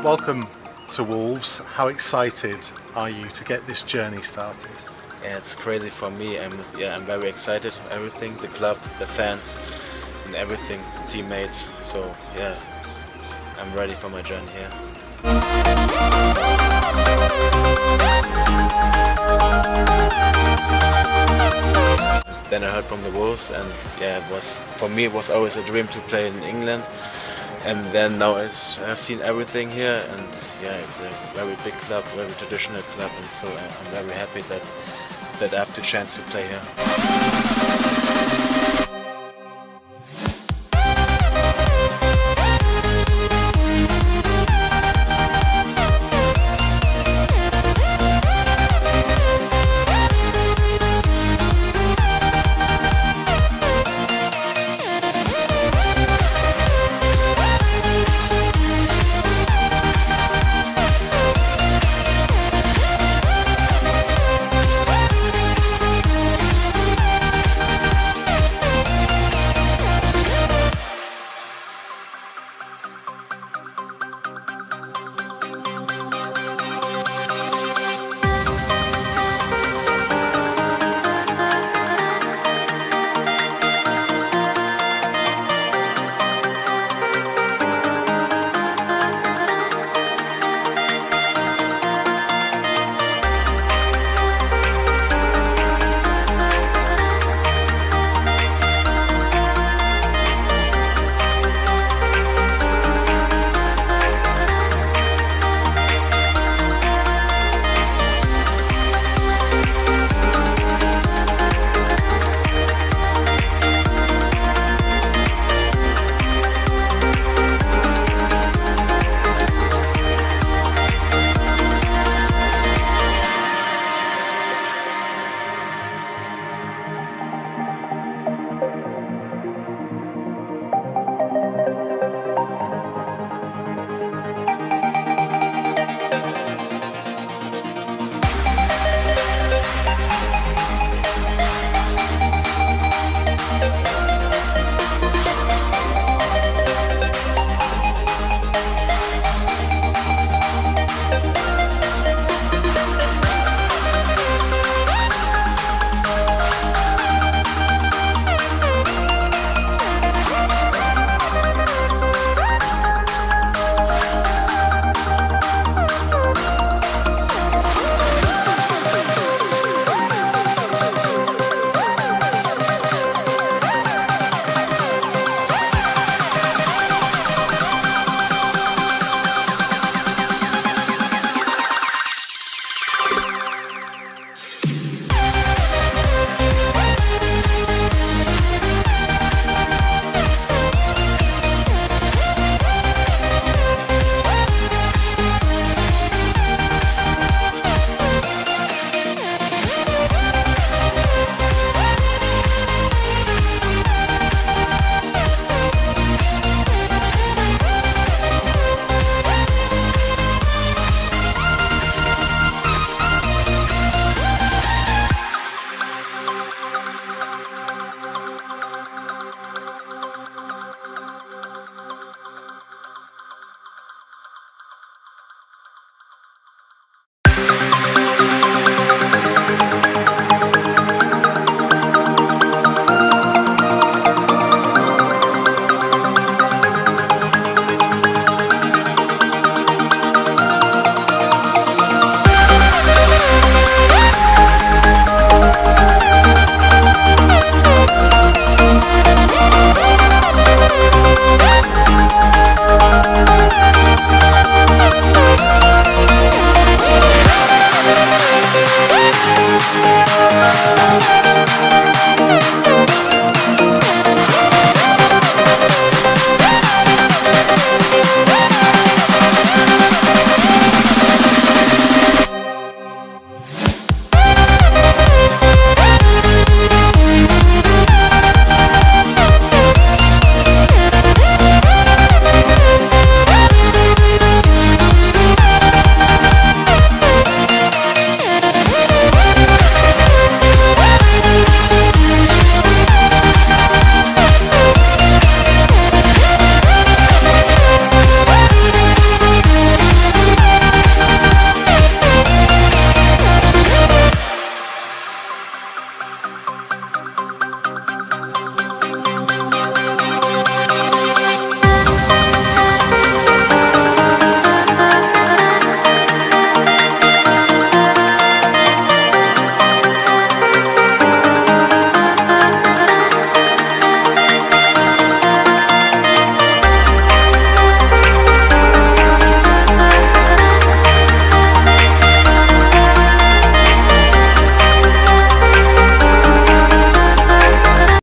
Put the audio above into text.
Welcome to Wolves. How excited are you to get this journey started? Yeah, it's crazy for me. I'm very excited. Everything, the club, the fans, and everything, teammates. So yeah, I'm ready for my journey here. Then I heard from the Wolves, and yeah, for me it was always a dream to play in England. And then now I've seen everything here, and yeah, it's a very big club, very traditional club, and so I'm very happy that I have the chance to play here.